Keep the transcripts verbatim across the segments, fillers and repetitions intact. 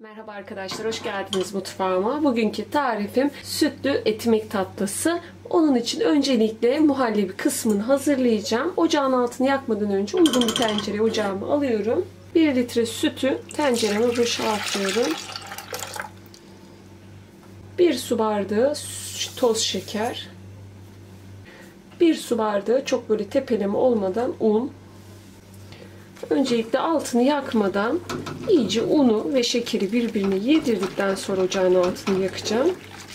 Merhaba arkadaşlar, hoş geldiniz mutfağıma. Bugünkü tarifim sütlü etimek tatlısı. Onun için öncelikle muhallebi kısmını hazırlayacağım. Ocağın altını yakmadan önce uygun bir tencereye ocağımı alıyorum. bir litre sütü tencereme boşaltıyorum. bir su bardağı toz şeker. bir su bardağı çok böyle tepeleme olmadan un. Öncelikle altını yakmadan iyice unu ve şekeri birbirine yedirdikten sonra ocağın altını yakacağım.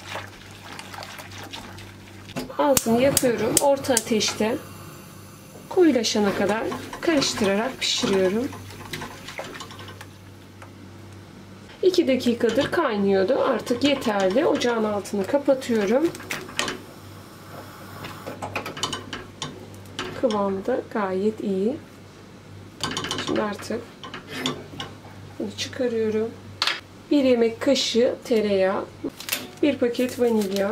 Altını yakıyorum. Orta ateşte koyulaşana kadar karıştırarak pişiriyorum. iki dakikadır kaynıyordu. Artık yeterli. Ocağın altını kapatıyorum. Kıvamı da gayet iyi. Şimdi artık bunu çıkarıyorum. bir yemek kaşığı tereyağı, bir paket vanilya.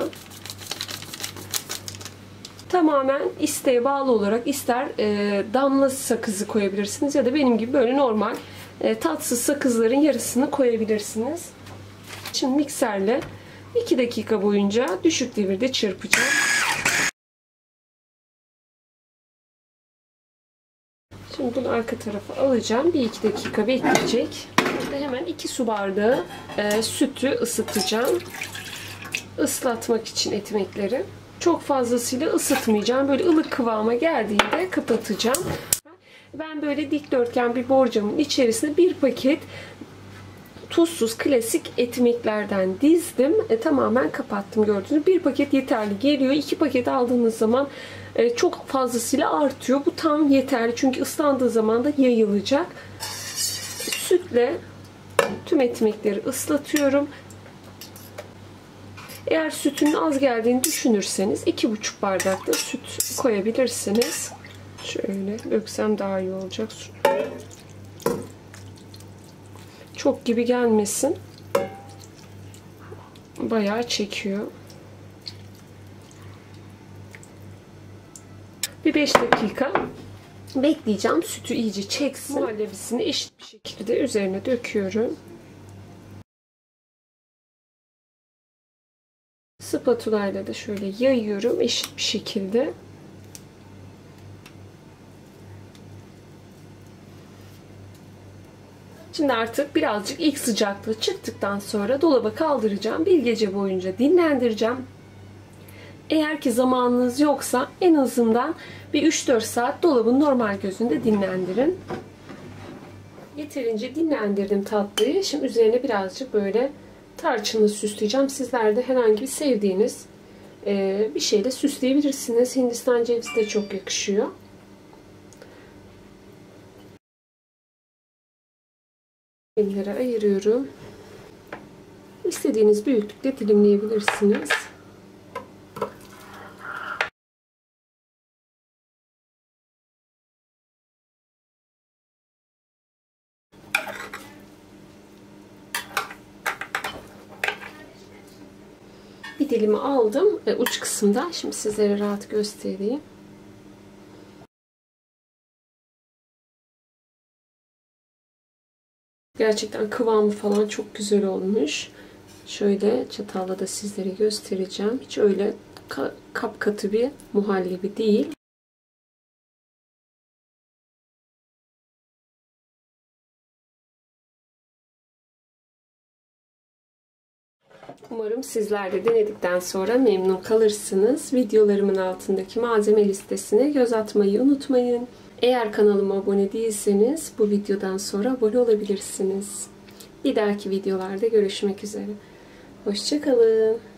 Tamamen isteğe bağlı olarak ister e, damla sakızı koyabilirsiniz ya da benim gibi böyle normal e, tatsız sakızların yarısını koyabilirsiniz. Şimdi mikserle iki dakika boyunca düşük devirde çırpacağım. Şimdi bunu arka tarafa alacağım. bir iki dakika bekleyecek. Burada hemen iki su bardağı e, sütü ısıtacağım. Islatmak için etimekleri. Çok fazlasıyla ısıtmayacağım. Böyle ılık kıvama geldiğinde kapatacağım. Ben böyle dikdörtgen bir borcamın içerisine bir paket tuzsuz klasik etimeklerden dizdim. E, tamamen kapattım gördüğünüz. Bir paket yeterli geliyor. İki paket aldığınız zaman e, çok fazlasıyla artıyor. Bu tam yeterli. Çünkü ıslandığı zaman da yayılacak. Sütle tüm etimekleri ıslatıyorum. Eğer sütün az geldiğini düşünürseniz iki buçuk bardak da süt koyabilirsiniz. Şöyle döksem daha iyi olacak. Çok gibi gelmesin. Bayağı çekiyor. Bir beş dakika bekleyeceğim. Sütü iyice çeksin. Muhallebisini eşit bir şekilde üzerine döküyorum. Spatula ile de şöyle yayıyorum eşit bir şekilde. Şimdi artık birazcık ilk sıcaklığı çıktıktan sonra dolaba kaldıracağım. Bir gece boyunca dinlendireceğim. Eğer ki zamanınız yoksa en azından bir üç dört saat dolabın normal gözünde dinlendirin. Yeterince dinlendirdim tatlıyı. Şimdi üzerine birazcık böyle tarçınla süsleyeceğim. Sizler de herhangi bir sevdiğiniz bir şeyle süsleyebilirsiniz. Hindistan cevizi de çok yakışıyor. Dilimlere ayırıyorum. İstediğiniz büyüklükte dilimleyebilirsiniz. Bir dilimi aldım uç kısımda. Şimdi sizlere rahat göstereyim. Gerçekten kıvamı falan çok güzel olmuş. Şöyle çatalla da sizlere göstereceğim. Hiç öyle kapkatı bir muhallebi değil. Umarım sizler de denedikten sonra memnun kalırsınız. Videolarımın altındaki malzeme listesine göz atmayı unutmayın. Eğer kanalıma abone değilseniz bu videodan sonra abone olabilirsiniz. Bir dahaki videolarda görüşmek üzere. Hoşça kalın.